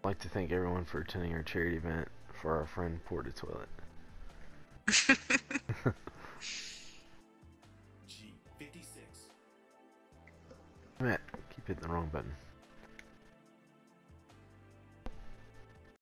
like to thank everyone for attending our charity event for our friend Porta Toilet. G56. Matt, keep hitting the wrong button.